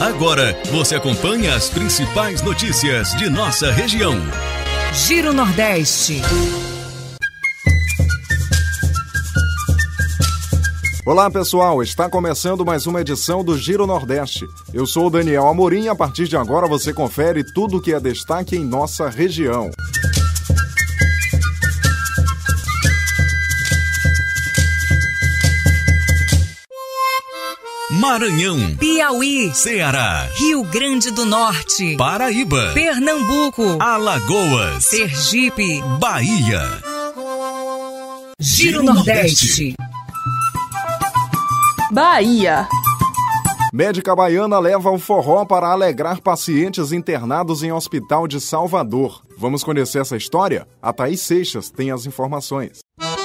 Agora você acompanha as principais notícias de nossa região. Giro Nordeste. Olá pessoal, está começando mais uma edição do Giro Nordeste. Eu sou o Daniel Amorim e a partir de agora você confere tudo o que é destaque em nossa região. Maranhão, Piauí, Ceará, Rio Grande do Norte, Paraíba, Pernambuco, Alagoas, Sergipe, Bahia. Giro Nordeste. Bahia. Médica baiana leva o forró para alegrar pacientes internados em hospital de Salvador. Vamos conhecer essa história? A Thaís Seixas tem as informações.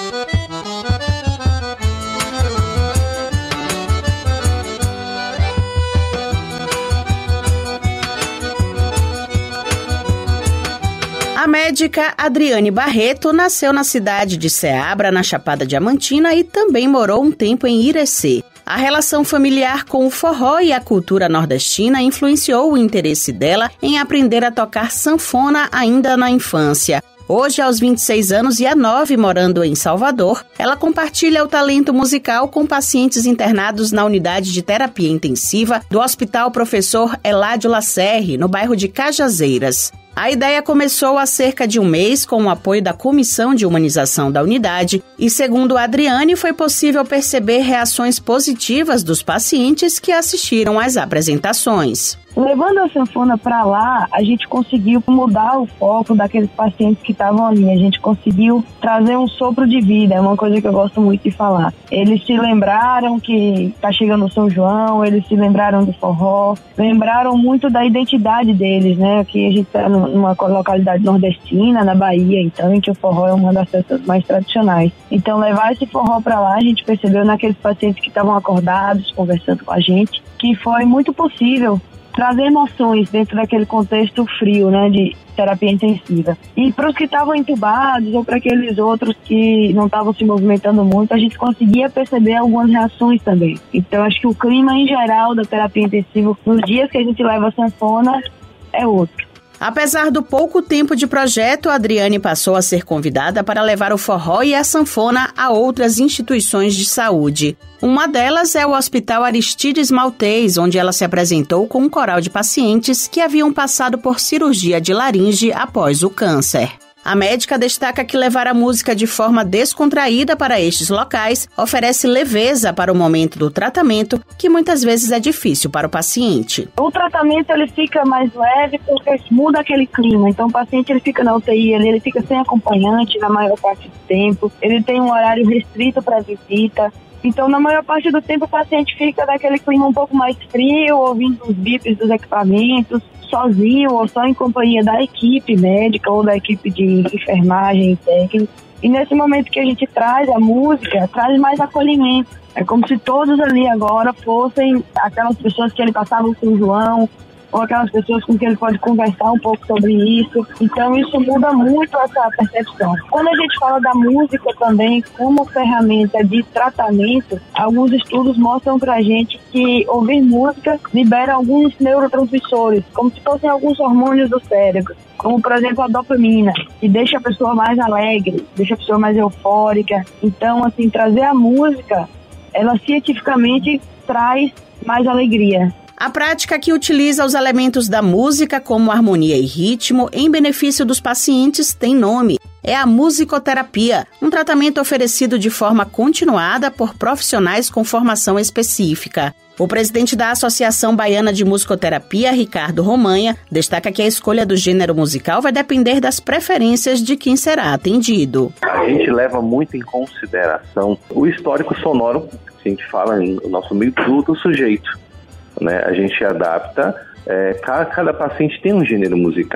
A médica Adriane Barreto nasceu na cidade de Ceabra, na Chapada Diamantina, e também morou um tempo em Irecê. A relação familiar com o forró e a cultura nordestina influenciou o interesse dela em aprender a tocar sanfona ainda na infância. Hoje, aos 26 anos e há 9 morando em Salvador, ela compartilha o talento musical com pacientes internados na unidade de terapia intensiva do Hospital Professor Eládio Lacerre, no bairro de Cajazeiras. A ideia começou há cerca de um mês com o apoio da Comissão de Humanização da unidade e, segundo a Adriane, foi possível perceber reações positivas dos pacientes que assistiram às apresentações. Levando a sanfona para lá, a gente conseguiu mudar o foco daqueles pacientes que estavam ali. A gente conseguiu trazer um sopro de vida, é uma coisa que eu gosto muito de falar. Eles se lembraram que está chegando o São João, eles se lembraram do forró, lembraram muito da identidade deles, né? Aqui a gente está numa localidade nordestina, na Bahia, então, em que o forró é uma das festas mais tradicionais. Então, levar esse forró para lá, a gente percebeu naqueles pacientes que estavam acordados, conversando com a gente, que foi muito possível trazer emoções dentro daquele contexto frio, né, de terapia intensiva. E para os que estavam entubados ou para aqueles outros que não estavam se movimentando muito, a gente conseguia perceber algumas reações também. Então, acho que o clima em geral da terapia intensiva, nos dias que a gente leva a sanfona, é outro. Apesar do pouco tempo de projeto, a Adriane passou a ser convidada para levar o forró e a sanfona a outras instituições de saúde. Uma delas é o Hospital Aristides Maltês, onde ela se apresentou com um coral de pacientes que haviam passado por cirurgia de laringe após o câncer. A médica destaca que levar a música de forma descontraída para estes locais oferece leveza para o momento do tratamento, que muitas vezes é difícil para o paciente. O tratamento ele fica mais leve porque muda aquele clima. Então o paciente ele fica na UTI, ele fica sem acompanhante na maior parte do tempo, ele tem um horário restrito para visita. Então, na maior parte do tempo, o paciente fica daquele clima um pouco mais frio, ouvindo os bips dos equipamentos, sozinho ou só em companhia da equipe médica ou da equipe de enfermagem técnica. E nesse momento que a gente traz a música, traz mais acolhimento. É como se todos ali agora fossem aquelas pessoas que ele passava o São João, ou aquelas pessoas com quem ele pode conversar um pouco sobre isso. Então isso muda muito essa percepção. Quando a gente fala da música também como ferramenta de tratamento, alguns estudos mostram pra gente que ouvir música libera alguns neurotransmissores, como se fossem alguns hormônios do cérebro, como por exemplo a dopamina, que deixa a pessoa mais alegre, deixa a pessoa mais eufórica. Então, assim, trazer a música, ela cientificamente traz mais alegria. A prática que utiliza os elementos da música como harmonia e ritmo em benefício dos pacientes tem nome. É a musicoterapia, um tratamento oferecido de forma continuada por profissionais com formação específica. O presidente da Associação Baiana de Musicoterapia, Ricardo Romanha, destaca que a escolha do gênero musical vai depender das preferências de quem será atendido. A gente leva muito em consideração o histórico sonoro, que a gente fala no nosso meio do sujeito. Né? A gente adapta, cada paciente tem um gênero musical.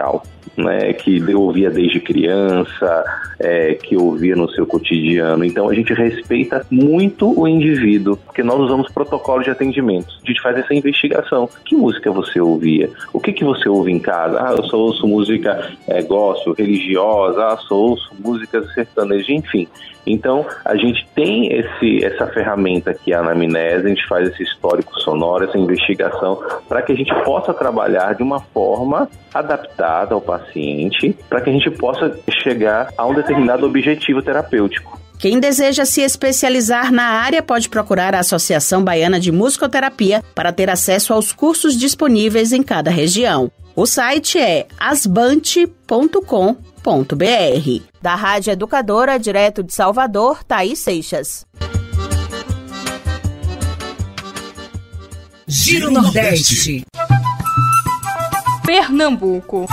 né, que ouvia desde criança, que ouvia no seu cotidiano. Então a gente respeita muito o indivíduo, porque nós usamos protocolos de atendimento. A gente faz essa investigação. Que música você ouvia? O que você ouve em casa? Eu só ouço música gospel, religiosa, só ouço músicas sertanejas, enfim. Então, a gente tem essa ferramenta aqui, a anamnese, a gente faz esse histórico sonoro, essa investigação, para que a gente possa trabalhar de uma forma adaptada ao paciente, para que a gente possa chegar a um determinado objetivo terapêutico. Quem deseja se especializar na área pode procurar a Associação Baiana de Musicoterapia para ter acesso aos cursos disponíveis em cada região. O site é asbante.com.br. Da Rádio Educadora, direto de Salvador, Thaís Seixas. Giro Nordeste. Pernambuco.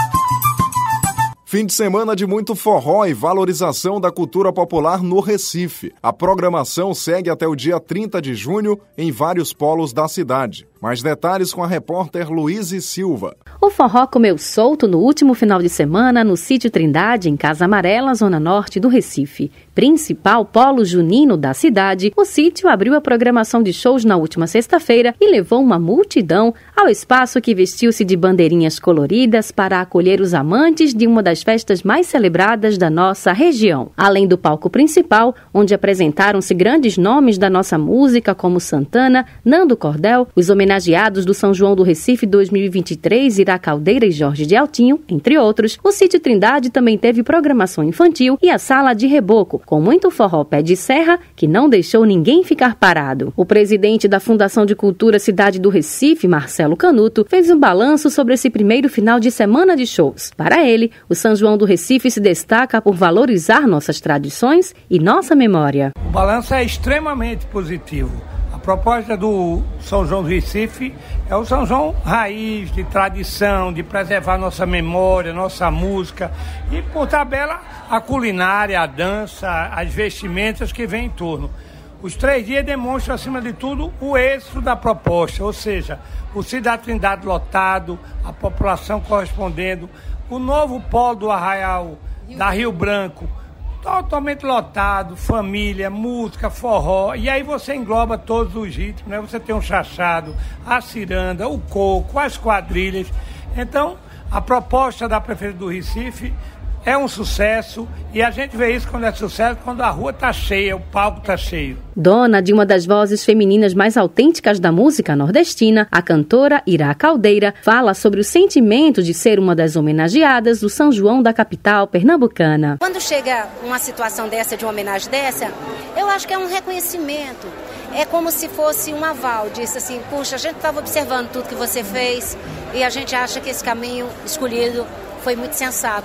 Fim de semana de muito forró e valorização da cultura popular no Recife. A programação segue até o dia 30 de junho em vários polos da cidade. Mais detalhes com a repórter Luíse Silva. O forró comeu solto no último final de semana no Sítio Trindade, em Casa Amarela, zona norte do Recife. Principal polo junino da cidade, o sítio abriu a programação de shows na última sexta-feira e levou uma multidão ao espaço que vestiu-se de bandeirinhas coloridas para acolher os amantes de uma das festas mais celebradas da nossa região. Além do palco principal, onde apresentaram-se grandes nomes da nossa música como Santana, Nando Cordel, os homenageados do São João do Recife 2023, Ira Caldeira e Jorge de Altinho, entre outros, o Sítio Trindade também teve programação infantil e a Sala de Reboco, com muito forró pé de serra que não deixou ninguém ficar parado. O presidente da Fundação de Cultura Cidade do Recife, Marcelo Canuto, fez um balanço sobre esse primeiro final de semana de shows. Para ele, o São João do Recife se destaca por valorizar nossas tradições e nossa memória. O balanço é extremamente positivo. A proposta do São João do Recife é o São João raiz, de tradição, de preservar nossa memória, nossa música e, por tabela, a culinária, a dança, as vestimentas que vêm em torno. Os 3 dias demonstram, acima de tudo, o êxito da proposta, ou seja, o Cidade Trindade lotado, a população correspondendo, o novo polo do Arraial da Rio Branco, totalmente lotado, família, música, forró, e aí você engloba todos os ritmos, né? Você tem o chachado, a ciranda, o coco, as quadrilhas. Então, a proposta da Prefeitura do Recife é um sucesso, e a gente vê isso quando é sucesso, quando a rua está cheia, o palco está cheio. Dona de uma das vozes femininas mais autênticas da música nordestina, a cantora Ira Caldeira fala sobre o sentimento de ser uma das homenageadas do São João da capital pernambucana. Quando chega uma situação dessa, de uma homenagem dessa, eu acho que é um reconhecimento. É como se fosse um aval, disse assim, puxa, a gente estava observando tudo que você fez e a gente acha que esse caminho escolhido foi muito sensato,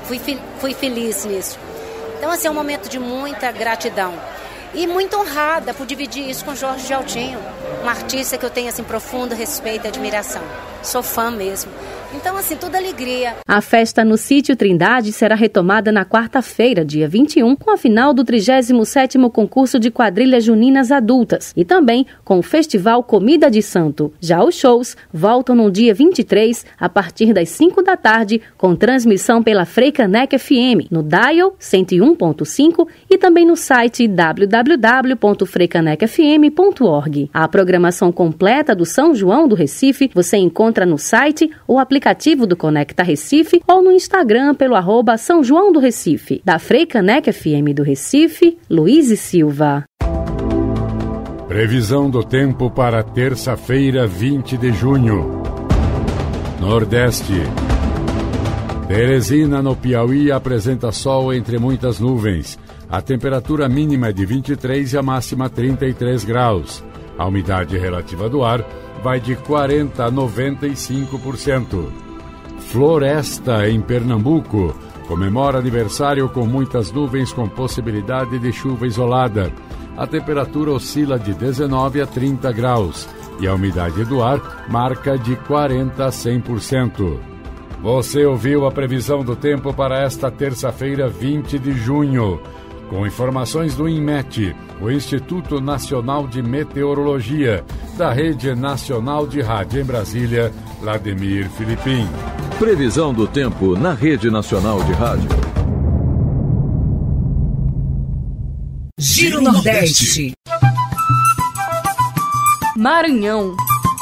fui feliz nisso. Então, assim, é um momento de muita gratidão. E muito honrada por dividir isso com Jorge de Altinho, um artista que eu tenho, assim, profundo respeito e admiração. Sou fã mesmo. Então, assim, toda alegria. A festa no Sítio Trindade será retomada na quarta-feira, dia 21, com a final do 37º concurso de quadrilhas juninas adultas e também com o Festival Comida de Santo. Já os shows voltam no dia 23, a partir das 5 da tarde, com transmissão pela Freicaneca FM, no dial 101.5 e também no site www.freicanecafm.org. A programação completa do São João do Recife você encontra no site ou aplicativo do Conecta Recife ou no Instagram pelo @São João do Recife. Da Freicaneca FM do Recife, Luíse Silva. Previsão do tempo para terça-feira, 20 de junho. Nordeste. Teresina, no Piauí, apresenta sol entre muitas nuvens. A temperatura mínima é de 23 e a máxima 33 graus. A umidade relativa do ar vai de 40% a 95%. Floresta, em Pernambuco, comemora aniversário com muitas nuvens com possibilidade de chuva isolada. A temperatura oscila de 19 a 30 graus e a umidade do ar marca de 40% a 100%. Você ouviu a previsão do tempo para esta terça-feira, 20 de junho. Com informações do INMET, o Instituto Nacional de Meteorologia, da Rede Nacional de Rádio em Brasília, Vladimir Filipim. Previsão do tempo na Rede Nacional de Rádio. Giro Nordeste. Maranhão.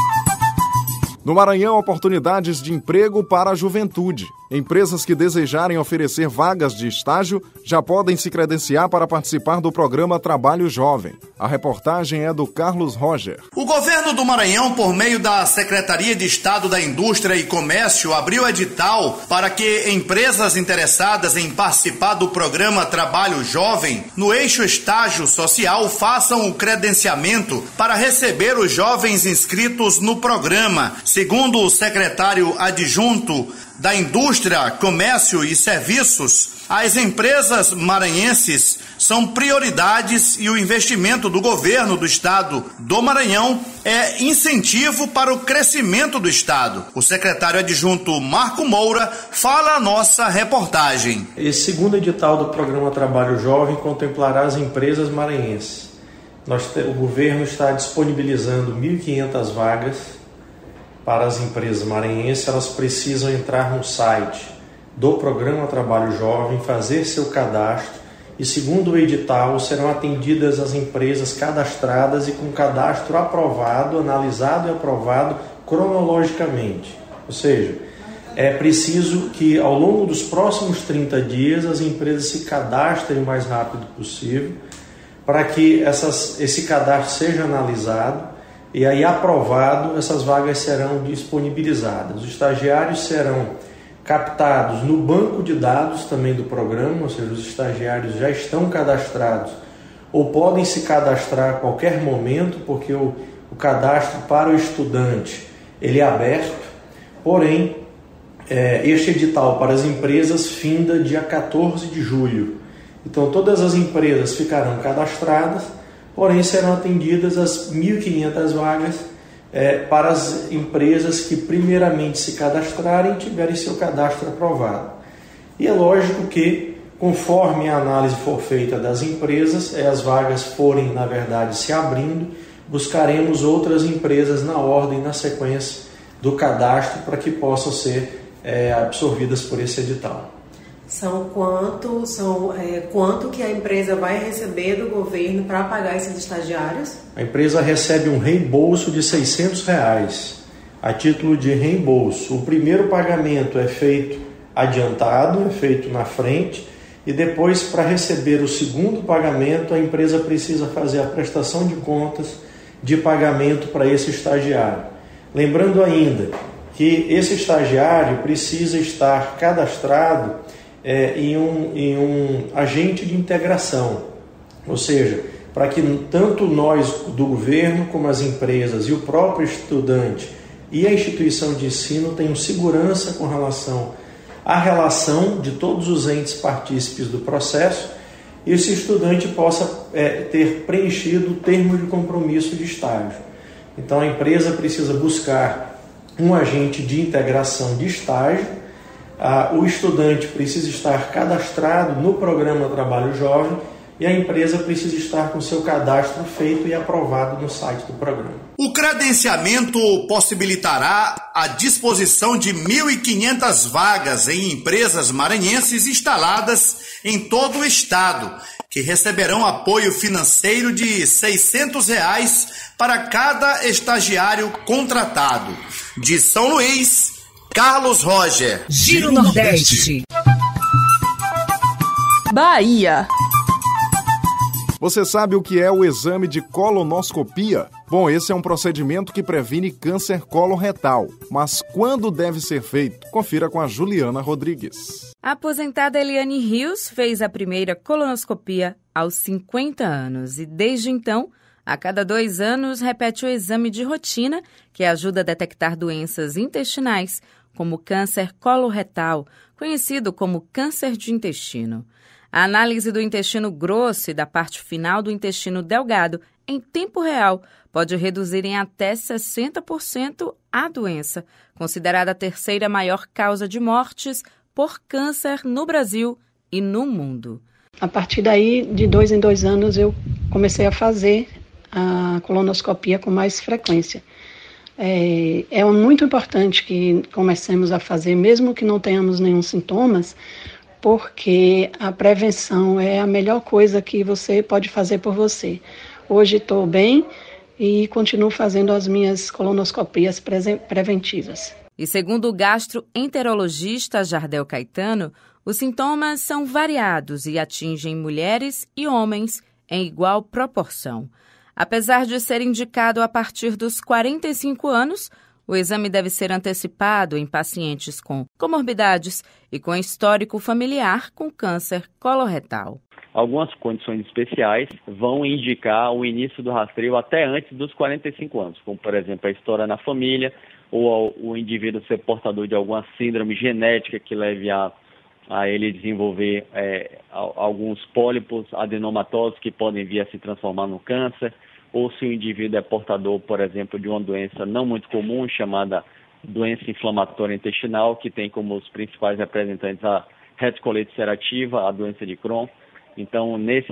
No Maranhão, oportunidades de emprego para a juventude. Empresas que desejarem oferecer vagas de estágio já podem se credenciar para participar do programa Trabalho Jovem. A reportagem é do Carlos Roger. O governo do Maranhão, por meio da Secretaria de Estado da Indústria e Comércio, abriu edital para que empresas interessadas em participar do programa Trabalho Jovem, no eixo estágio social, façam o credenciamento para receber os jovens inscritos no programa. Segundo o secretário adjunto da Indústria, Comércio e Serviços, as empresas maranhenses são prioridades e o investimento do governo do estado do Maranhão é incentivo para o crescimento do estado. O secretário adjunto Marco Moura fala a nossa reportagem. Esse segundo edital do programa Trabalho Jovem contemplará as empresas maranhenses. O governo está disponibilizando 1.500 vagas para as empresas maranhenses. Elas precisam entrar no site do Programa Trabalho Jovem, fazer seu cadastro e, segundo o edital, serão atendidas as empresas cadastradas e com cadastro aprovado, analisado e aprovado cronologicamente. Ou seja, é preciso que ao longo dos próximos 30 dias as empresas se cadastrem o mais rápido possível para que esse cadastro seja analisado e aí, aprovado, essas vagas serão disponibilizadas. Os estagiários serão captados no banco de dados também do programa, ou seja, os estagiários já estão cadastrados ou podem se cadastrar a qualquer momento, porque o cadastro para o estudante ele é aberto, porém, este edital para as empresas finda dia 14 de julho. Então, todas as empresas ficarão cadastradas, porém serão atendidas as 1.500 vagas para as empresas que primeiramente se cadastrarem e tiverem seu cadastro aprovado. E é lógico que, conforme a análise for feita das empresas, as vagas forem, na verdade, se abrindo, buscaremos outras empresas na ordem, na sequência do cadastro, para que possam ser absorvidas por esse edital. Quanto que a empresa vai receber do governo para pagar esses estagiários? A empresa recebe um reembolso de R$600 a título de reembolso. O primeiro pagamento é feito adiantado, é feito na frente, e depois, para receber o segundo pagamento, a empresa precisa fazer a prestação de contas de pagamento para esse estagiário. Lembrando ainda que esse estagiário precisa estar cadastrado em um agente de integração, ou seja, para que tanto nós do governo como as empresas e o próprio estudante e a instituição de ensino tenham segurança com relação à relação de todos os entes partícipes do processo e esse estudante possa ter preenchido o termo de compromisso de estágio. Então a empresa precisa buscar um agente de integração de estágio. O estudante precisa estar cadastrado no programa Trabalho Jovem e a empresa precisa estar com seu cadastro feito e aprovado no site do programa. O credenciamento possibilitará a disposição de 1.500 vagas em empresas maranhenses instaladas em todo o estado, que receberão apoio financeiro de R$600 para cada estagiário contratado. De São Luís, Carlos Roger. Giro Nordeste. Bahia. Você sabe o que é o exame de colonoscopia? Bom, esse é um procedimento que previne câncer coloretal. Mas quando deve ser feito? Confira com a Juliana Rodrigues. A aposentada Eliane Rios fez a primeira colonoscopia aos 50 anos e, desde então, a cada 2 anos, repete o exame de rotina, que ajuda a detectar doenças intestinais, como câncer coloretal, conhecido como câncer de intestino. A análise do intestino grosso e da parte final do intestino delgado, em tempo real, pode reduzir em até 60% a doença, considerada a 3ª maior causa de mortes por câncer no Brasil e no mundo. A partir daí, de 2 em 2 anos, eu comecei a fazer a colonoscopia com mais frequência. É muito importante que comecemos a fazer, mesmo que não tenhamos nenhum sintomas, porque a prevenção é a melhor coisa que você pode fazer por você. Hoje estou bem e continuo fazendo as minhas colonoscopias preventivas. E segundo o gastroenterologista Jardel Caetano, os sintomas são variados e atingem mulheres e homens em igual proporção. Apesar de ser indicado a partir dos 45 anos, o exame deve ser antecipado em pacientes com comorbidades e com histórico familiar com câncer coloretal. Algumas condições especiais vão indicar o início do rastreio até antes dos 45 anos, como, por exemplo, a história na família ou o indivíduo ser portador de alguma síndrome genética que leve a ele desenvolver alguns pólipos adenomatosos que podem vir a se transformar no câncer, ou se o indivíduo é portador, por exemplo, de uma doença não muito comum, chamada doença inflamatória intestinal, que tem como os principais representantes a retocolite ulcerativa, a doença de Crohn. Então,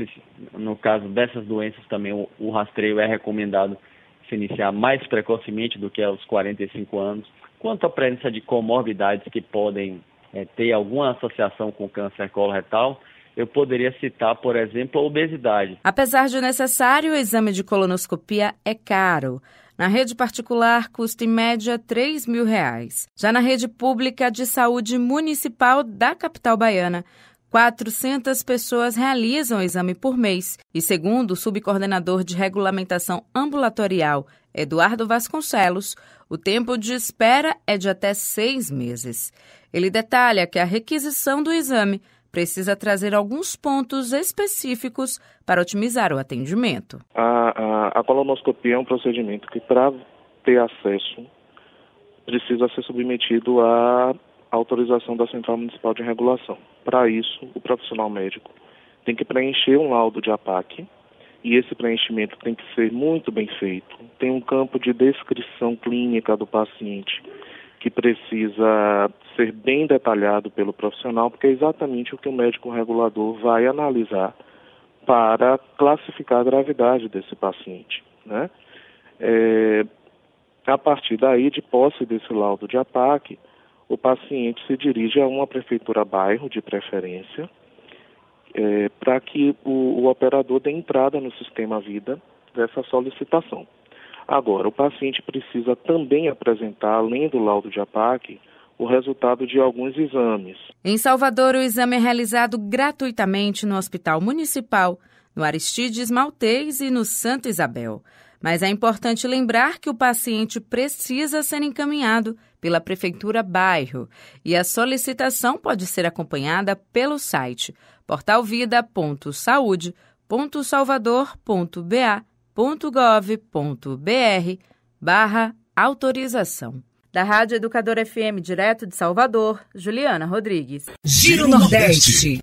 no caso dessas doenças também, o rastreio é recomendado se iniciar mais precocemente do que aos 45 anos. Quanto à presença de comorbidades que podem ter alguma associação com câncer coloretal, eu poderia citar, por exemplo, a obesidade. Apesar de necessário, o exame de colonoscopia é caro. Na rede particular, custa em média R$ 3.000. Já na rede pública de saúde municipal da capital baiana, 400 pessoas realizam o exame por mês. E segundo o subcoordenador de regulamentação ambulatorial, Eduardo Vasconcelos, o tempo de espera é de até 6 meses. Ele detalha que a requisição do exame precisa trazer alguns pontos específicos para otimizar o atendimento. A colonoscopia é um procedimento que, para ter acesso, precisa ser submetido à autorização da Central Municipal de Regulação. Para isso, o profissional médico tem que preencher um laudo de APAC, e esse preenchimento tem que ser muito bem feito. Tem um campo de descrição clínica do paciente que precisa ser bem detalhado pelo profissional, porque é exatamente o que o médico regulador vai analisar para classificar a gravidade desse paciente, né? A partir daí, de posse desse laudo de APAC, o paciente se dirige a uma prefeitura-bairro, de preferência, para que o operador dê entrada no sistema Vida dessa solicitação. Agora, o paciente precisa também apresentar, além do laudo de APAC, o resultado de alguns exames. Em Salvador, o exame é realizado gratuitamente no Hospital Municipal, no Aristides Maltês e no Santa Isabel. Mas é importante lembrar que o paciente precisa ser encaminhado pela Prefeitura Bairro e a solicitação pode ser acompanhada pelo site portalvida.saude.gov.br/autorização. Da Rádio Educadora FM, direto de Salvador, Juliana Rodrigues. Giro Nordeste.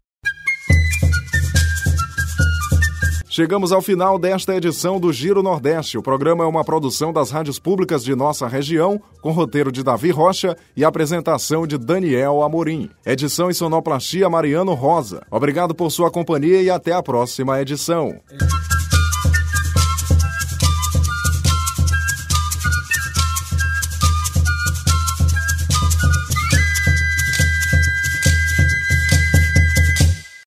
Chegamos ao final desta edição do Giro Nordeste. O programa é uma produção das rádios públicas de nossa região, com roteiro de Davi Rocha e apresentação de Daniel Amorim. Edição e sonoplastia Mariano Rosa. Obrigado por sua companhia e até a próxima edição.